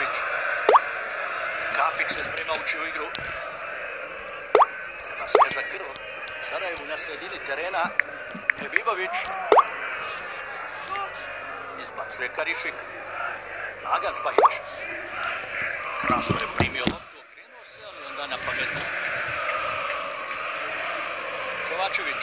Kovačević. Kapić se sprema ući u igru. Treba sveža krv. Sarajevu na sredini terena. Hebibović. Izbacuje Karišik. Agan Spahić. Krasno je primio loptu, okrenuo se, ali onda na pamet. Kovačević.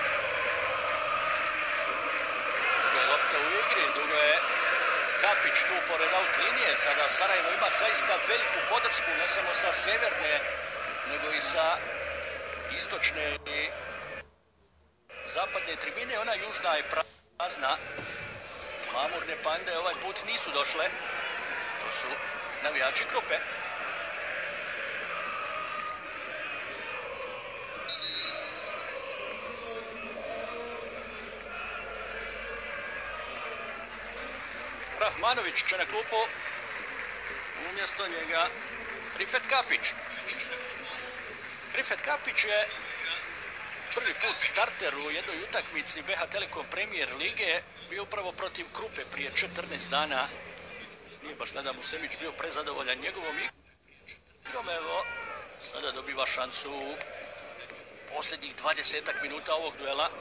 Dugo je lopta u igri, dugo je Kapić tu pored out linije. Sada Sarajevo ima zaista veliku podršku, ne samo sa sjeverne, nego i sa istočne i zapadne tribine. Ona južna je prazna. Glamurne pande ovaj put nisu došle. To su navijači Krupe. Rahmanović će na klupu. Umjesto njega Rifet Kapić. Rifet Kapić je prvi put starter u jednoj utakmici BH Telekom Premier lige. Bio upravo protiv Krupe prije 14 dana. Nije baš Nada Musemić bio prezadovoljan njegovom igrom. Evo, sada dobiva šansu u posljednjih 20 minuta ovog duela.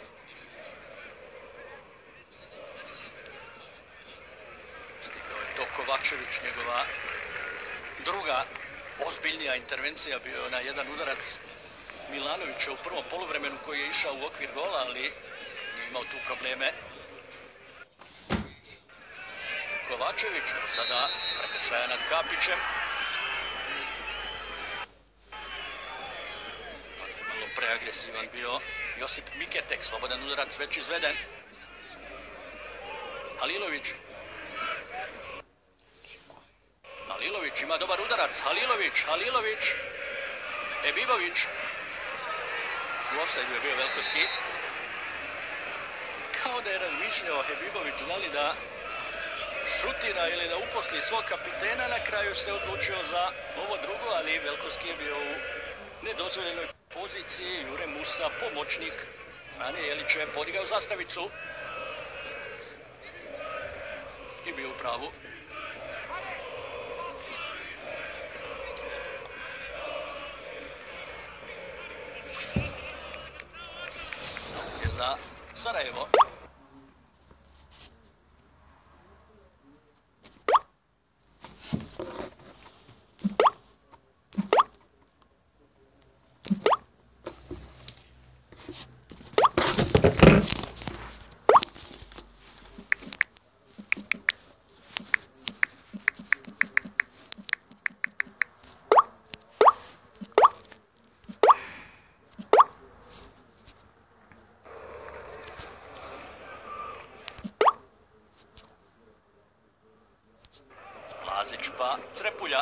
Stigao je to Kovačević, njegova druga ozbiljnija intervencija. Bio je na jedan udarac Milanovića u prvom poluvremenu koji je išao u okvir gola, ali nije imao tu probleme. Kovačević, sada prekršaja nad Kapićem. Malo preagresivan bio Josip Miketek, slobodan udarac već izveden. Halilović. Halilović ima dobar udarac. Halilović. Hebibović. U ofsajdu je bio Velkovski. Kao da je razmišljao Hebibović da li da šutira ili da uposli svog kapitena. Na kraju se odlučio za ovo drugo, ali Velkovski je bio u nedozvoljenoj poziciji. Jure Musa, pomoćnik Frane Jelića, je podigao zastavicu i bio u pravu. Je za Sarajevo. Lazić pa Crepulja.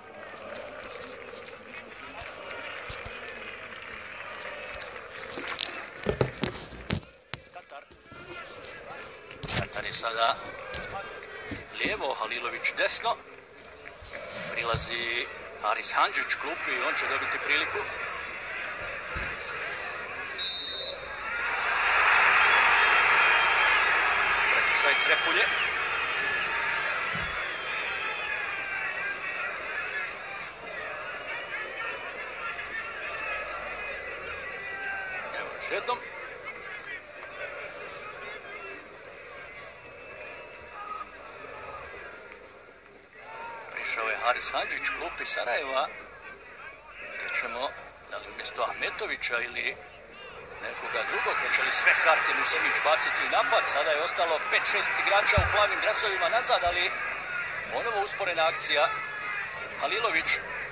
Tatar je sada lijevo, Halilović desno. Prilazi Aris Handžić klupi i on će dobiti priliku. Prekršaj Crepulje. Još jednom. Prišao je Haris Handžić, klupi Sarajeva. Vidjet ćemo da li umjesto Ahmetovića ili nekoga drugog, hoće li sve karte Musemić baciti u napad. Sada je ostalo 5-6 igrača u plavim dresovima nazad, ali ponovo usporena akcija. Halilović.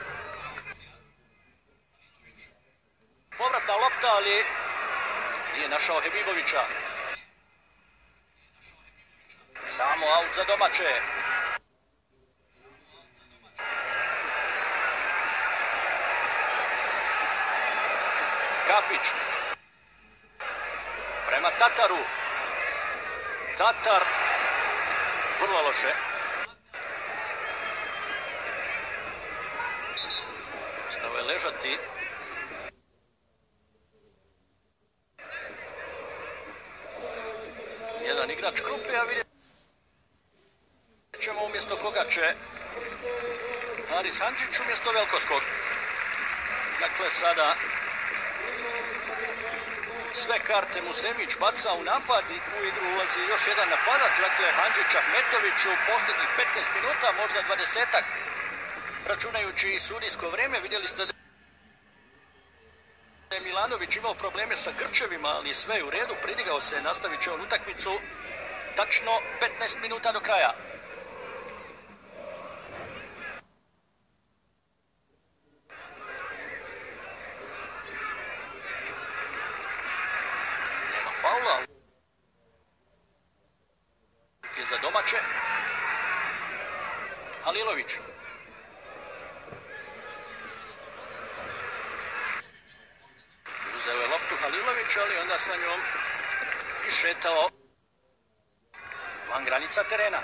Povratna lopta, ali nije našao Hebibovića. Samo aut za domaće. Kapić. Prema Tataru. Tatar. Vrlo loše. Ostao je ležati. Jedan igrač Krupe, a vidjet ćemo umjesto koga će Haris Handžić umjesto Velkovskog. Dakle, sada sve karte Musemić baca u napad i u igru ulazi još jedan napadač. Dakle, Handžić Ahmetović u posljednjih 15 minuta, možda 20-ak. Računajući i sudijsko vrijeme, vidjeli ste da je Milanović imao probleme sa grčevima, ali sve je u redu, pridigao se, nastavit će on utakmicu tačno 15 minuta do kraja. Nema faula. Je za domaće. Halilović. Uzeo je loptu Halilović, ali onda sa njom išetao van granica terena.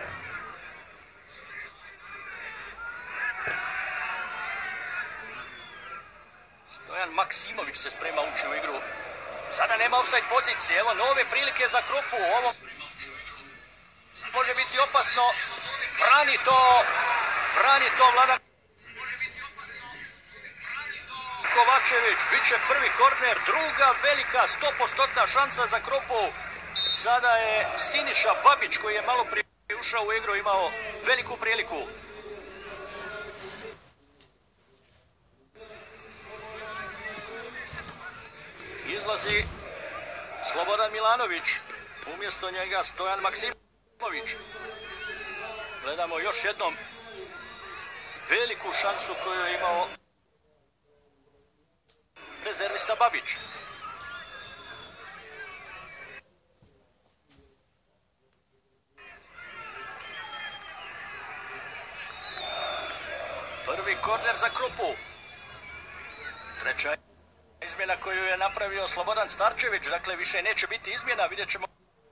Stojan Maksimović se sprema ući u igru. Sada nema offside pozicije. Evo nove prilike za Krupu. Ovo može biti opasno. Brani to Vladan Kovačević. Biće prvi korner, druga velika 100% šansa za Krupu. Sada je Siniša Babić, koji je malo prije ušao u igru, imao veliku priliku. Izlazi Slobodan Milanović, umjesto njega Stojan Maksimović. Gledamo još jednom veliku šansu koju je imao rezervista Babić. Prvi korner za Krupu. Treća izmjena koju je napravio Slobodan Starčević. Dakle, više neće biti izmjena. Vidjet ćemo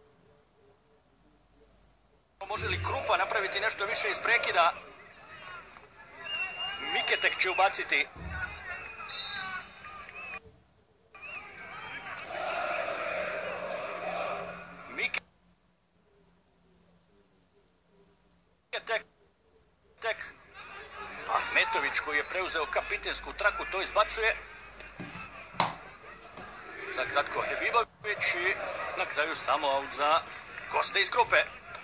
može li Krupa napraviti nešto više iz prekida. Miketek će ubaciti. Miketek. Ahmetović, koji je preuzeo kapitensku traku, to izbacuje. Za kratko Hebibović i na kraju samo aut za goste iz Krupe.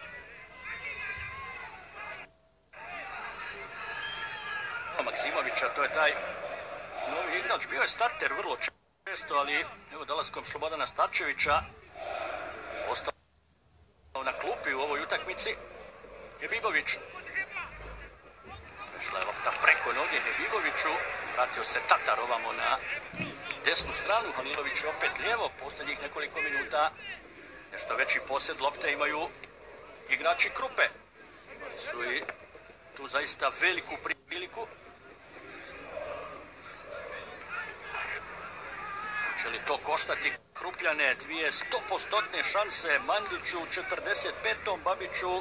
Maksimovića, to je taj novi igrač. Bio je starter vrlo često, ali evo dolaskom Slobodana Starčevića ostao na klupi u ovoj utakmici. Hebibović. Prešla je lopta preko noge Hebiboviću. Vratio se Tatar ovamo na desnu stranu. Halilović opet lijevo. Posljednjih nekoliko minuta nešto veći posjed lopte imaju igrači Krupe. Imali su i tu zaista veliku priliku. Hoće li to koštati Krupljane? Dvije 100% šanse. Mandiću u 45. Babiću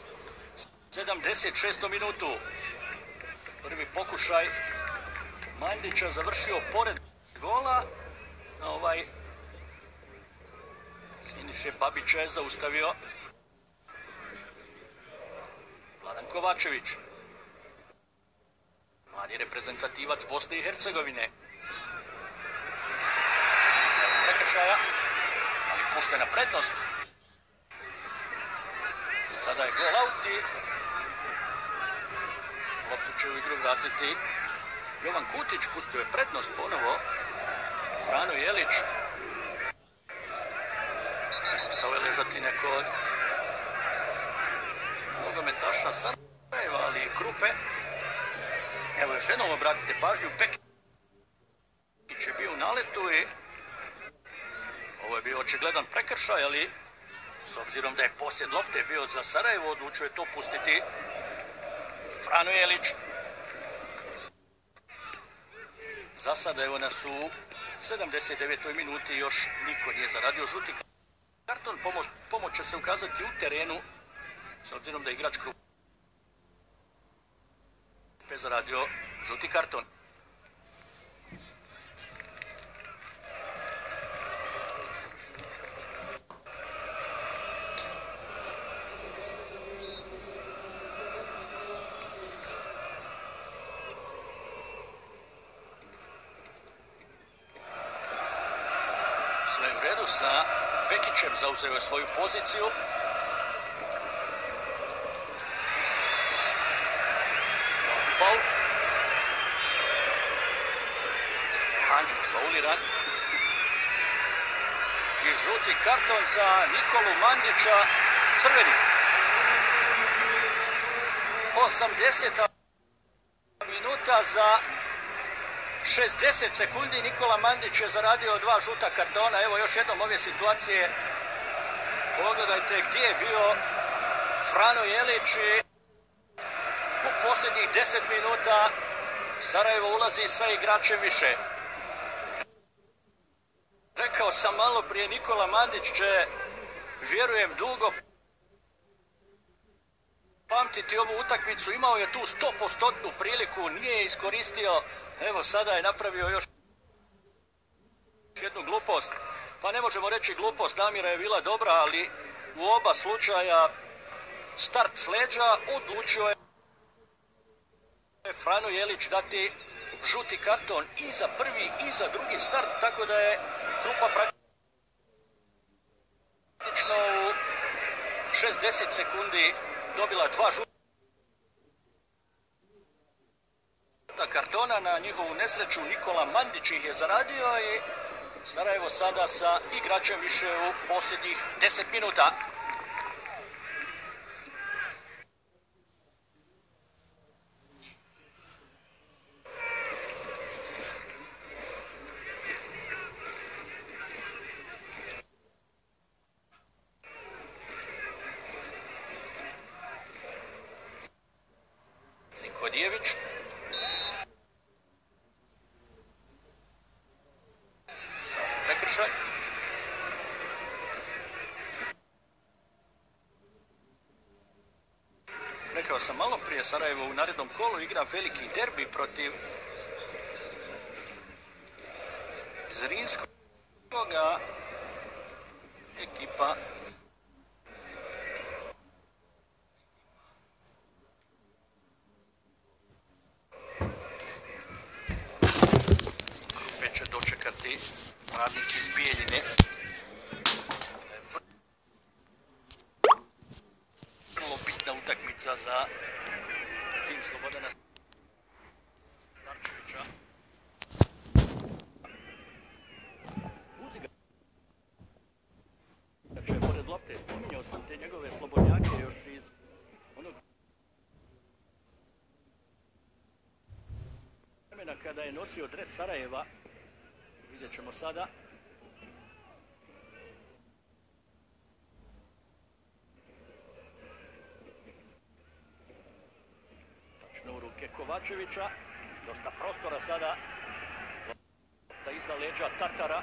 76. minutu. Prvi pokušaj Mandića završio pored gola. Ovaj Siniše Babića je zaustavio Vladan Kovačević. Mladi reprezentativac Bosne i Hercegovine. Prekršaja, ali puštena prednost. Sada je gol out i loptu će u igru vratiti Jovan Kutić. Pustio je prednost ponovo. Frano Jelić. Ostao je ležati neko od nogometaša Sarajeva, ali i Krupe. Evo još jednom obratite pažnju. Pekić je bio u naletu i ovo je bio očigledan prekršaj, ali s obzirom da je posjed lopte bio za Sarajevo, odlučio je to pustiti Frano Jelić. Za sada evo nas u 79. minuti, još niko nije zaradio žuti karton. Pomoć će se ukazati u terenu, s obzirom da je igrač Krupe zaradio žuti karton. Sve u redu sa Bekićem, zauzeo je svoju poziciju. Faul. Handžić fauliran. I žuti karton za Nikolu Mandića, crveni. 80. minuta za 60 sekundi Nikola Mandić je zaradio 2 žuta kartona. Evo još jednom ove situacije. Pogledajte gdje je bio Frano Jelić i u posljednjih 10 minuta Sarajevo ulazi sa igračem više. Rekao sam malo prije, Nikola Mandić će, vjerujem, dugo pamtiti ovu utakmicu. Imao je tu 100% priliku, nije je iskoristio. Evo sada je napravio još jednu glupost. Pa ne možemo reći glupost, namjera je bila dobra, ali u oba slučaja start s leđa odlučio je Frano Jelić dati žuti karton i za prvi i za drugi start, tako da je Krupa praktično u 60 sekundi dobila 2 žuta kartona. Na njihovu nesreću Nikola Mandić ih je zaradio i Sarajevo sada sa igračem više u posljednjih 10 minuta. Nikodijević. Sada prekršaj. Rekao sam malo prije, Sarajevo u narednom kolu igra veliki derbi protiv Zrinskoga. Ekipa Krupe će dočekati radnik iz Bijeljine. Vrlo bitna utakmica za tim Slobodana Starčevića. Znači, pored lopte, spominjao sam te njegove slobodnjake još iz onog vremena kada je nosio dres Sarajeva. Vidjet ćemo sada. Tačno u ruke Kovačevića. Dosta prostora sada. Lopta iza leđa Tatara.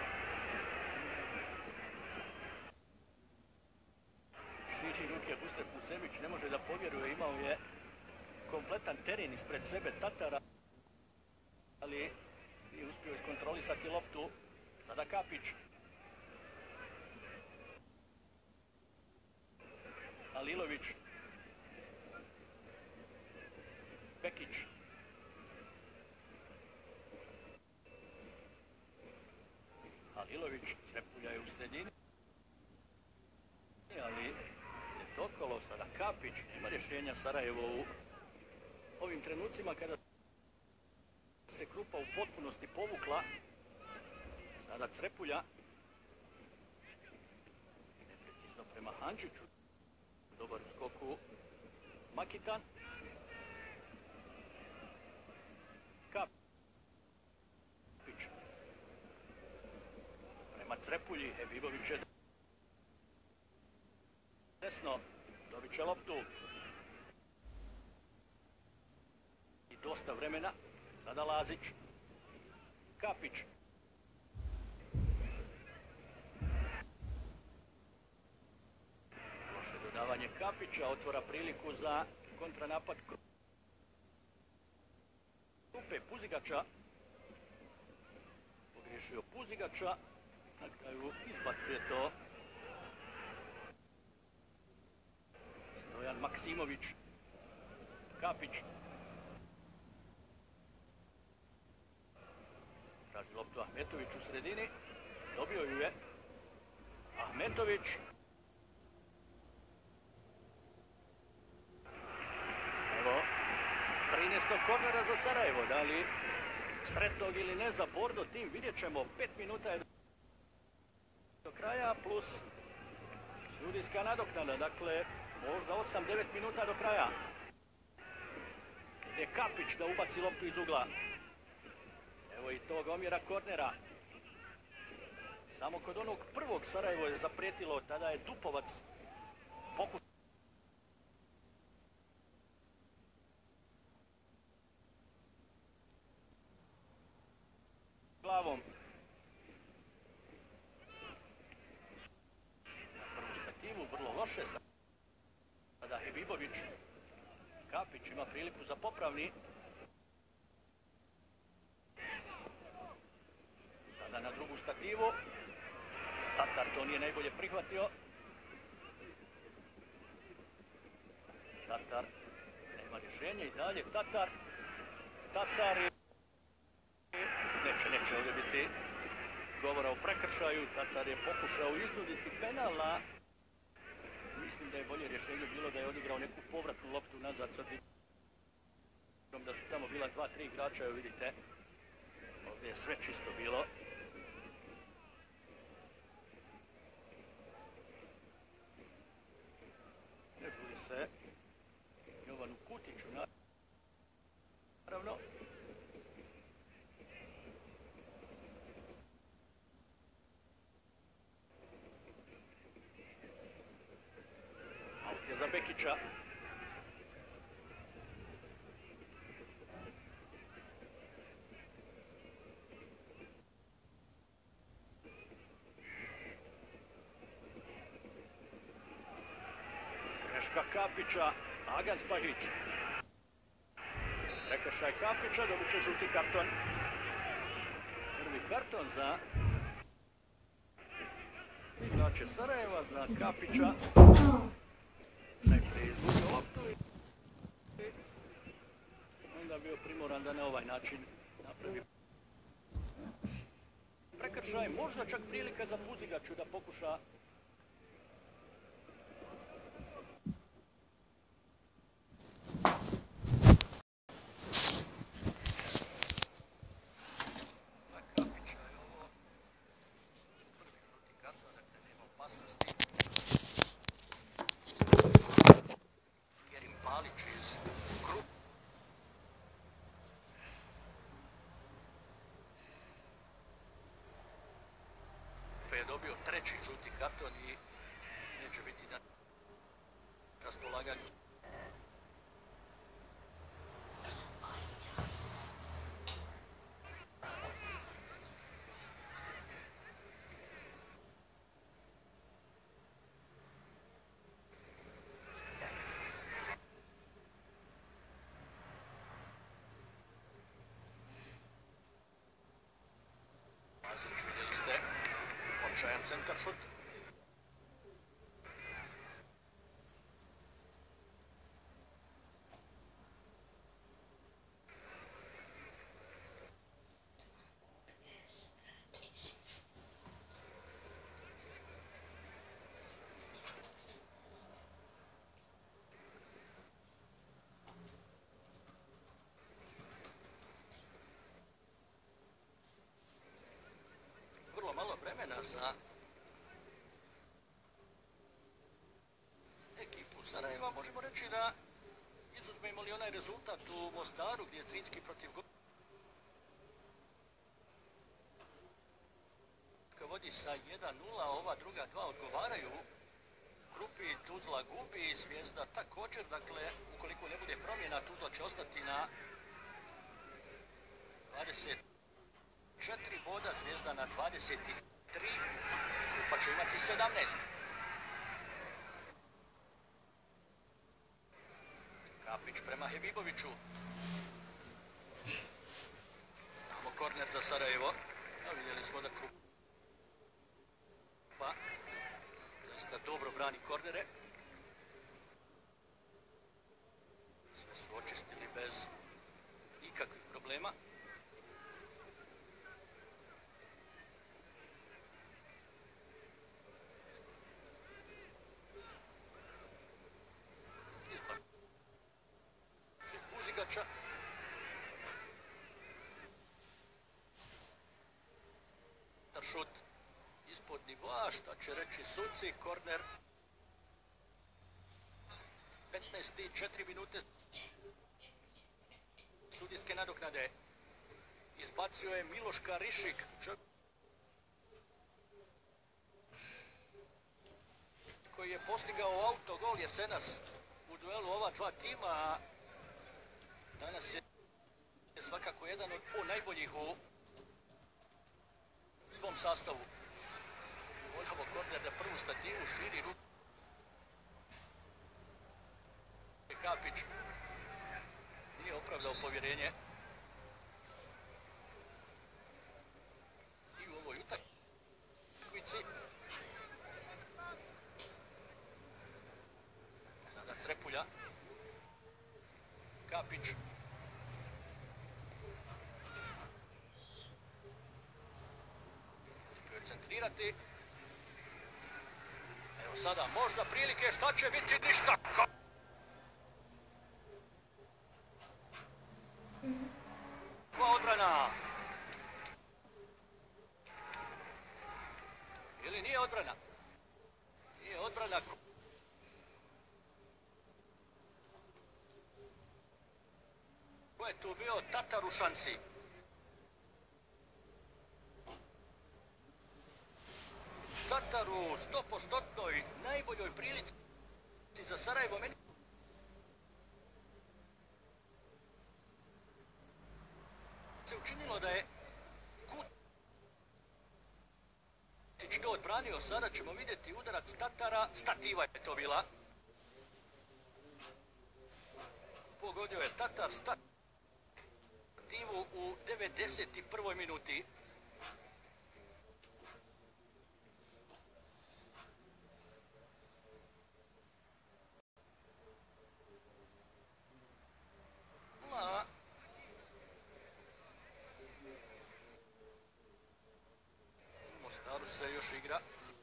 Širi ruke Gustav Kusemić, ne može da povjeruje, imao je kompletan teren ispred sebe Tatara, ali nije uspio iskontrolisati loptu. Sada Kapić. Alilović. Bekić. Alilović, Srepulja je u sredini, ali je dokolo sada Kapić. Nema rješenja Sarajevo u ovim trenucima kada se Krupa u potpunosti povukla. Sada Crepulja. Neprecizno prema Handžiću. Dobar u skoku Makitan. Kapić. Prema Crepulji. Ebibović je desno. Dobit će loptu. I dosta vremena. Sada Lazić. Kapić. Loše dodavanje Kapića otvora priliku za kontranapad Krupe. Puzigača. Pogriješio Puzigača. Na kraju izbacuje to Stojan Maksimović. Kapić. Traži loptu Ahmetović u sredini. Dobio ju je. Metović. Evo, 13. kornera za Sarajevo. Da li sretnog ili ne za Bordo tim, vidjet ćemo. 5 minuta je do kraja plus sudijska nadoknada. Dakle, možda 8-9 minuta do kraja. Ide Kapić da ubaci loptu iz ugla. Evo i tog omjera kornera. Samo kod onog prvog Sarajevo je zaprijetilo, tada je Dupovac pokušao glavom. Na prvu stativu, vrlo loše. Sada Hebibović. Kapić ima priliku za popravni. Sada na drugu stativu. Tatar to nije najbolje prihvatio. Tatar nema rješenja i dalje. Tatar je... Neće ovdje biti govora o prekršaju. Tatar je pokušao iznuditi penala. Mislim da je bolje rješenje bilo da je odigrao neku povratnu loptu nazad sa obzirom da su tamo bila 2-3 igrača. Evo vidite, ovdje je sve čisto bilo. Ne žuri se Jovanu Kutiću, naravno. Aut je za Bekića. Greška Kapića, Agan Spahić. Prekršaj Kapića, dobit će žuti karton. Prvi karton za igrače Sarajeva, za Kapića. Najprije izgubio loptu i onda bio primoran da na ovaj način napravi prekršaj. Možda čak prilika za Puzigaću da pokuša za Kapića je ovo prvi žuti karton, dakle nema opasnosti. Iz Krupa je dobio treći žuti karton i neće biti na raspolaganju. Vidjeli ste, očajan centar šut. Malo vremena za ekipu Sarajeva. Možemo reći da izuzmemo li onaj rezultat u Mostaru gdje je Zrinski protiv vodi sa 1-0, ova druga dva odgovaraju. Krupi Tuzla gubi, Zvijezda također. Dakle, ukoliko ne bude promjena, Tuzla će ostati na 24 boda, Zvijezda na 23, Krupa će imati 17. Kapić prema Hebiboviću. Samo korner za Sarajevo. Vidjeli smo da Krupa zaista dobro brani kornere. Sve su očistili bez ikakvih problema. Žigača. Šut ispod nivoa, šta će reći suci, korner. 15 i 4 minute sudijske nadoknade. Izbacio je Miloš Karišik. Koji je postigao autogol jesenas u duelu ova dva tima. Danas je svakako jedan od najboljih u svom sastavu. Ponovo korner na prvu stativu, širi ruku. Kapić nije opravdao povjerenje. I u ovoj utakmici. Sada Crepulja. Kapić. Uspio je centrirati. Evo sada možda prilike, šta će biti, ništa. Odbrana. Ili nije odbrana? Nije odbrana. Ko je tu bio? Tatar u šansi. Tatar u 100% najboljoj prilici za Sarajevo. Meni se učinilo da je Kutić to odbranio. Sada ćemo vidjeti udarac Tatara. Stativa je to bila. Pogodio je Tatar stativu u 91. minuti. Mostaru se još igra.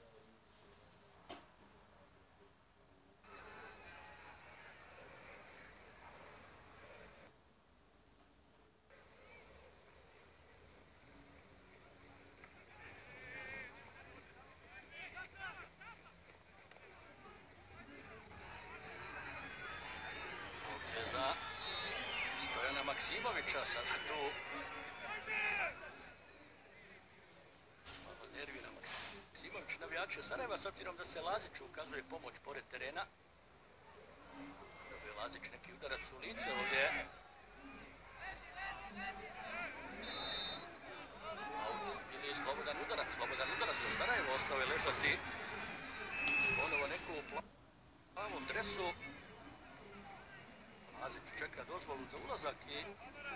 Za Stojana Maksimovića, sada tu malo nervira Maksimović, navijače Sarajeva, s obzirom da se Laziću ukazuje pomoć pored terena. Dobio Lazić neki udarac u lice ovdje. Out ili slobodan udarac za Sarajevo, ostao je ležati. Ponovo neko u plavom dresu. Lazić čeka dozvolu za ulazak i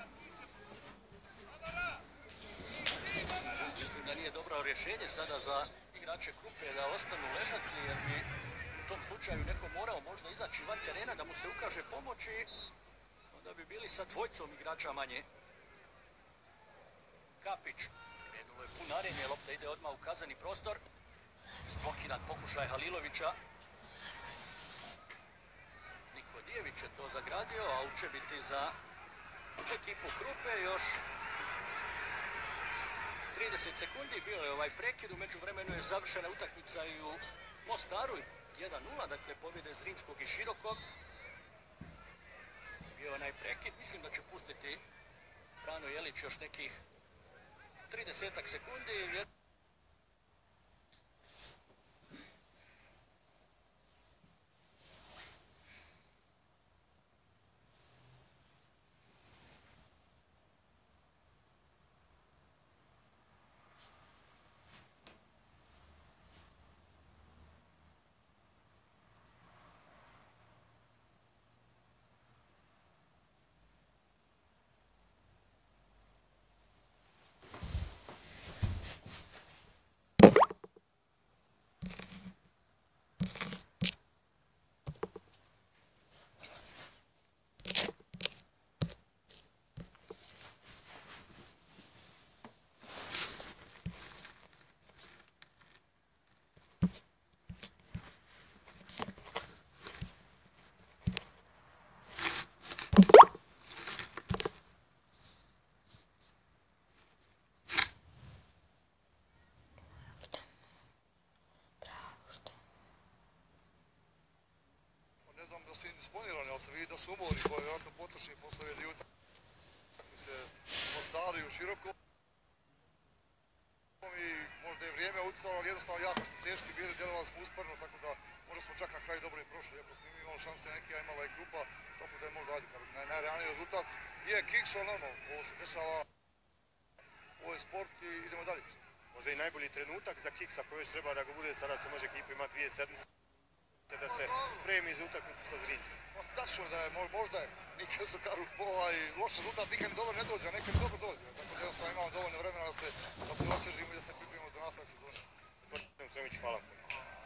mislim da nije dobro rješenje sada za igrače Krupe da ostanu ležati, jer bi u tom slučaju neko morao možda izaći van terena da mu se ukaže pomoć i onda bi bili sa dvojicom igrača manje. Kapić, krenulo je punarenje, lopta ide odmah u kazani prostor. Zblokiran pokušaj Halilovića. Dijević je to zagradio, a će biti za ekipu Krupe još 30 sekundi. Bio je ovaj prekid, u međuvremenu je završena utakmica i u Mostaru 1:0, dakle pobjede Zrinskog i Širokog. Bio je onaj prekid, mislim da će pustiti Frano Jelić još nekih 30 sekundi. isponirani, ali se vidi da su umorni, koji vjerojatno potrošni posle dvije utakmice postavljaju široko. I možda je vrijeme utjecalo, ali jednostavno jako smo teški bili, djelovali smo usporno, tako da možda smo čak na kraju dobro i prošli. Iako smo imali šanse neke, a imala i Krupa, tako da je možda najrealniji rezultat. Je kiks, ali normalno, ovo se dešava, ovo je sport i idemo dalje. Možda i najbolji trenutak za kiksa koji još treba da ga bude, sada se može ekipa ima 2 sedmice da se spremi za utakmicu sa Zrinskim. Tačno da je, možda je, nikad se kažu loš rezultat, nikad ni dobro ne dođe, a nekad ni dobro dođe. Tako da jednostavno imamo dovoljno vremena da se osvježimo i da se pripremimo za nastavak sezone. Gospodine Sremiću, hvala vam.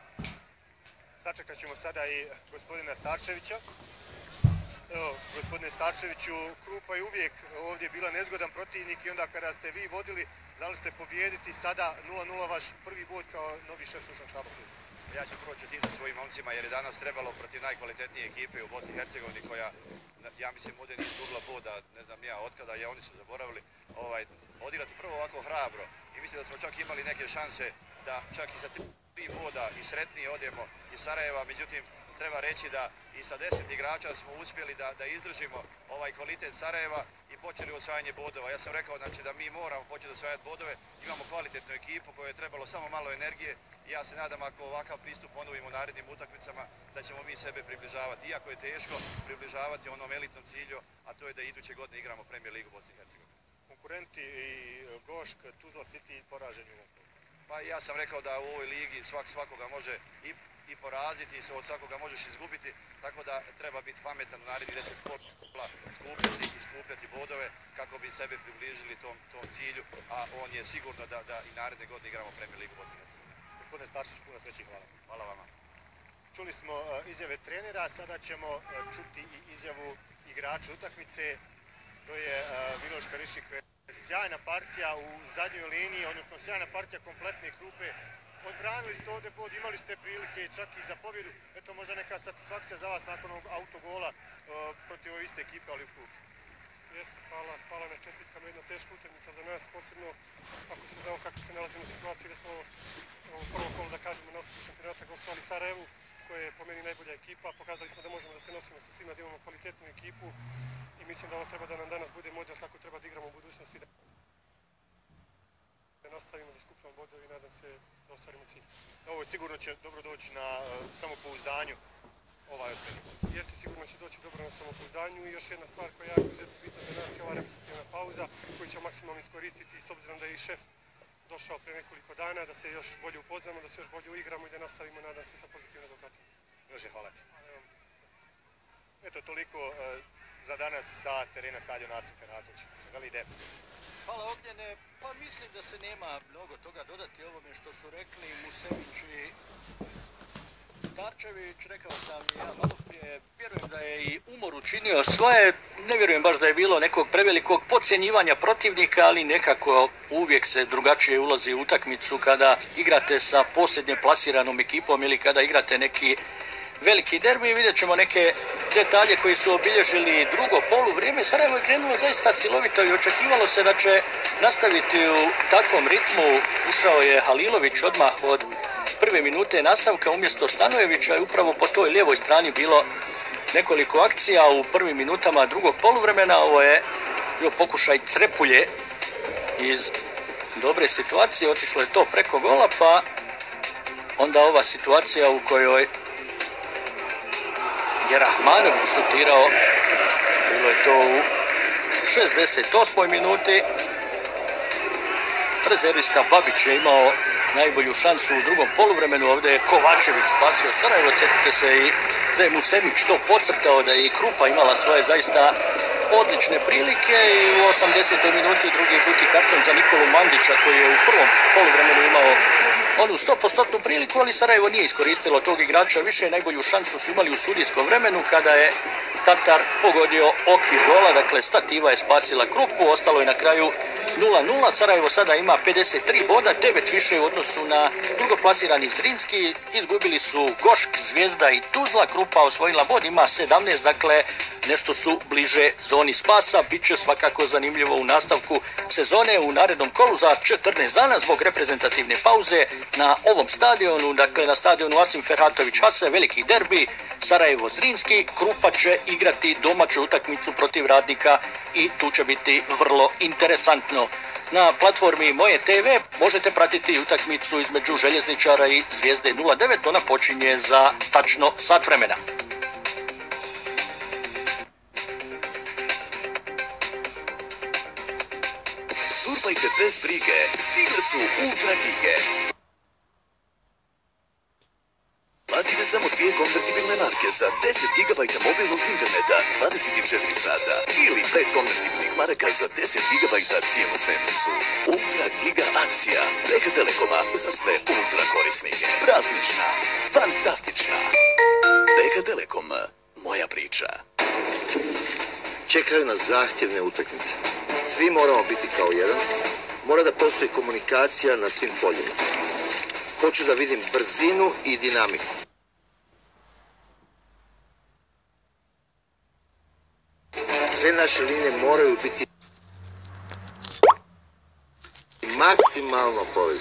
Sačekat ćemo sada i gospodina Starčevića. Evo, gospodine Starčeviću, Krupa je uvijek ovdje bila nezgodan protivnik i onda kada ste vi vodili, znali ste pobijediti, sada 0-0 vaš prvi bod kao novi šef stručnog štaba kluba. Ja ću prvo čestitati svojim momcima jer je danas trebalo protiv najkvalitetnije ekipe u Bosni i Hercegovini koja, ja mislim, ovdje nije izgubila boda, ne znam ja otkada, i oni su zaboravili, odigrati prvo ovako hrabro i mislim da smo čak imali neke šanse da čak i sa 3 boda i sretnije odemo iz Sarajeva, međutim treba reći da i sa 10 igrača smo uspjeli da izdržimo ovaj kvalitet Sarajeva i počeli osvajanje bodova. Ja sam rekao znači, da mi moramo početi osvajati bodove, imamo kvalitetnu ekipu kojoj je trebalo samo malo energije i ja se nadam ako ovakav pristup ponovimo u narednim utakmicama da ćemo mi sebe približavati. Iako je teško približavati onom elitnom cilju, a to je da iduće godine igramo Premier ligu Bosne i Hercegovine. Konkurenti i Gošk, Tuzla City poraženi u ovom. Pa ja sam rekao da u ovoj ligi svakoga može i poraziti i od svakoga možeš izgubiti, tako da treba biti pametan u narednih 10 kola, skupljati bodove kako bi sebe približili tom cilju, a on je sigurno da i naredne godine igramo Premier ligu Bosne i Hercegovine. Gospodine Starčić, puno sreće, hvala. Hvala vama. Čuli smo izjave trenera, sada ćemo čuti i izjavu igrača utakmice. To je Miloš Karišik. Sjajna partija u zadnjoj liniji, odnosno sjajna partija kompletne Krupe. Odbranili ste ovdje bod, imali ste prilike čak i za pobjedu. Eto možda neka satisfakcija za vas nakon ovog autogola protiv ove iste ekipe, ali u Krupi. Jeste, hvala na čestitkama, jedna teška utakmica za nas, posebno ako se znamo kako se nalazimo u situaciji da smo u prvom kolu, da kažemo, na nastavku šampionata gostovali Sarajevu, koja je po meni najbolja ekipa. Pokazali smo da možemo da se nosimo sa svima, da imamo kvalitetnu ekipu i mislim da ovo treba da nam danas bude model kako treba da igramo u budućnosti, da nastavimo da skupljamo bodove i nadam se da ostvarimo cilj. Ovo sigurno će dobro doći na samopouzdanju ovaj osvrni. Jeste, sigurno će doći dobro na samopouzdanju i još jedna stvar koja je jako izuzetno bitna za nas je ova reprezentativna pauza koju ćemo maksimalno iskoristiti s obzirom da je i šef došao pre nekoliko dana, da se još bolje upoznamo, da se još bolje uigramo i da nastavimo, nadam se, sa pozitivnim rezultatima. Još hvala ti. Eto, toliko za danas sa terena stadiona Asim Ferhatović. Veli ide. Hvala Ognjene, pa mislim da se nema mnogo toga dodati ovome što su rekli Musević i Starčević. Rekao sam i ja malo prije, vjerujem da je i umor učinio svoje, ne vjerujem baš da je bilo nekog prevelikog podcjenjivanja protivnika, ali nekako uvijek se drugačije ulazi u utakmicu kada igrate sa posljednje plasiranom ekipom ili kada igrate neki veliki derbi. Vidjet ćemo neke detalje koji su obilježili drugo poluvrijeme. Sarajevo je krenulo zaista silovito i očekivalo se da će nastaviti u takvom ritmu. Ušao je Halilović odmah od prve minute nastavka umjesto Stanojevića i upravo po toj lijevoj strani bilo nekoliko akcija u prvim minutama drugog poluvremena. Ovo je bio pokušaj Crepulje iz dobre situacije, otišlo je to preko gola, pa onda ova situacija u kojoj je Rahmanović šutirao, bilo je to u 68. minuti. Rezervista Babić je imao najbolju šansu u drugom poluvremenu, ovdje je Kovačević spasio Sarajevo, sjetite se i da je Musević to podcrtao, da je i Krupa imala svoje zaista odlične prilike i u 80. minuti drugi žuti karton za Nikolu Mandića koji je u prvom poluvremenu imao onu 100% priliku, ali Sarajevo nije iskoristilo tog igrača više. Najbolju šansu su imali u sudijskom vremenu kada je Tatar pogodio okvir gola, dakle stativa je spasila Krupu, ostalo je na kraju 0-0. Sarajevo sada ima 53 boda, 9 više u odnosu na drugoplasirani Zrinski. Izgubili su Gošk, Zvijezda i Tuzla. Krupa osvojila bod, ima 17, dakle nešto su bliže zoni spasa. Biće svakako zanimljivo u nastavku sezone u narednom kolu za 14 dana zbog reprezentativne pauze na ovom stadionu, dakle na stadionu Asim Ferhatović Hase, veliki derbi Sarajevo-Zrinski, Krupa će igrati domaću utakmicu protiv Radnika i tu će biti vrlo interesantno. Na platformi Moje TV možete pratiti utakmicu između Željezničara i Zvijezde 09. Ona počinje za tačno sat vremena. Surfajte bez brige, stigle su Ultra Gige. Platite samo 2 konvertibilne marke za 10 GB mobilnog interneta 24 sata ili 5 konvertibilnih maraka za 10 GB cijelu sedmicu. Ultra Giga akcija BH Telekoma za sve ultra korisnike. Praznična, fantastična. BH Telekom, moja priča. Čekaju nas zahtjevne utakmice. Svi moramo biti kao jedan. Mora da postoji komunikacija na svim poljima. Hoću da vidim brzinu i dinamiku. Sve naše linije moraju biti maksimalno povezane.